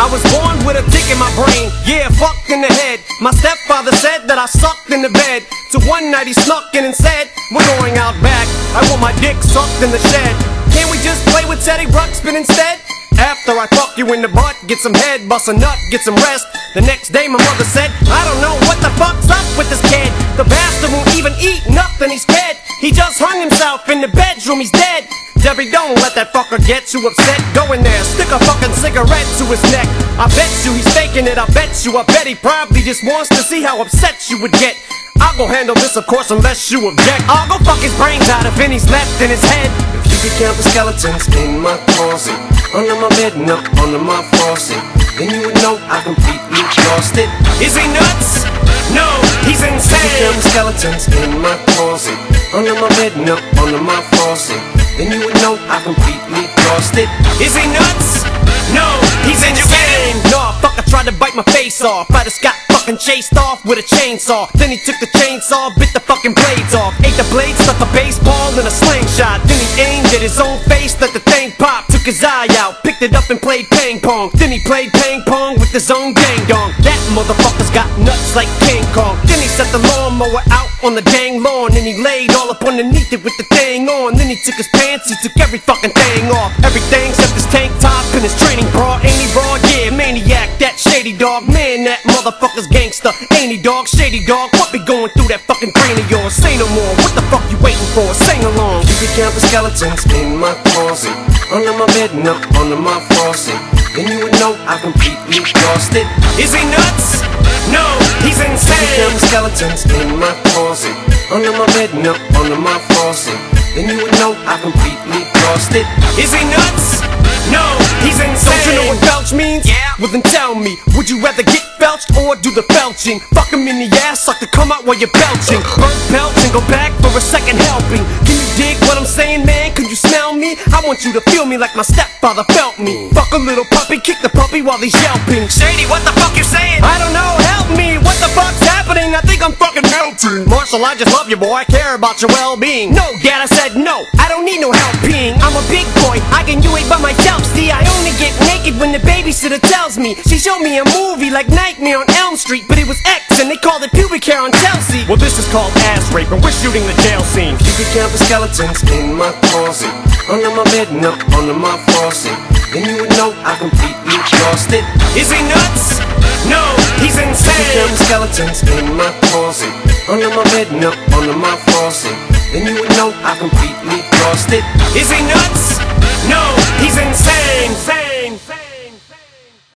was born with a dick in my brain, yeah, fucked in the head. My stepfather said that I sucked in the bed. So one night he snuck in and said, we're going out back, I want my dick sucked in the shed. Can't we just play with Teddy Ruxpin instead? After I fuck you in the butt, get some head, bust a nut, get some rest. The next day my mother said, I don't know what the fuck's up with this kid. The bastard won't even eat nothing, he's dead. He just hung himself in the bedroom, he's dead. Debbie, don't let that fucker get you upset. Go in there, stick a fucking cigarette to his neck. I bet you he's faking it, I bet he probably just wants to see how upset you would get. I'll go handle this, of course, unless you object. I'll go fuck his brains out if any's left in his head. If you could count the skeletons in my closet, under my bed and up under my faucet, then you would know I completely lost it. Is he nuts? No, he's insane. If you count the skeletons in my closet, under my bed and up under my faucet, then you would know I completely lost it. Is he nuts? No, he's insane. No, fucker tried to bite my face off. I just got fucking chased off with a chainsaw. Then he took the chainsaw, bit the fucking blades off. Ate the blade, stuck a baseball in a slingshot. Then he aimed at his own face, let the thing pop. Took his eye out, picked it up and played ping pong. Then he played ping pong with his own dang dong. That motherfucker's got nuts like King Kong. Then he set the lawnmower out on the dang lawn, and he laid all up underneath it with the thing on. Then he took his pants, he took every fucking thing off. Everything except his tank top and his training bra. Ain't he raw? Yeah, maniac, that shady dog. Man, that motherfucker's gangster. Ain't he dog? Shady dog. What be going through that fucking brain of yours? Say no more, what the fuck you waiting for? Sing along. You can count the skeletons in my closet, under my bed and up under my faucet, then you would know I completely lost it. Is he nuts? No, he's insane. You count the skeletons in my closet, under my bed and up under my faucet, then you would know I completely lost it. Is he nuts? No, he's insane. Don't you know what belch means? Yeah. Well then tell me, would you rather get belched or do the belching? Fuck him in the ass, suck to come out while you're belching. Burn belch and go back for a second helping. Can you dig what I'm saying, man? Can you smell me? I want you to feel me like my stepfather felt me. Fuck a little puppy, kick the puppy while he's yelping. Shady, what the fuck you saying? I don't know, help me, what the fuck's happening? I think I'm fucking melting. Marshall, I just love you, boy, I care about your well-being. No, Dad, I said no, I don't need no help peeing. I'm a big boy, I can do it by myself. See, I only get naked when the babysitter tells me. She showed me a movie like Nightmare on Elm Street, but it was X and they called it pubic hair on Chelsea. Well, this is called ass rape and we're shooting the jail scene. You can count the skeletons in my closet, under my bed and up under my faucet, then you would know I completely lost it. Is he nuts? No, he's insane. You can count the skeletons in my closet, under my bed and up under my faucet, then you would know I completely lost it. Is he nuts? No, he's insane.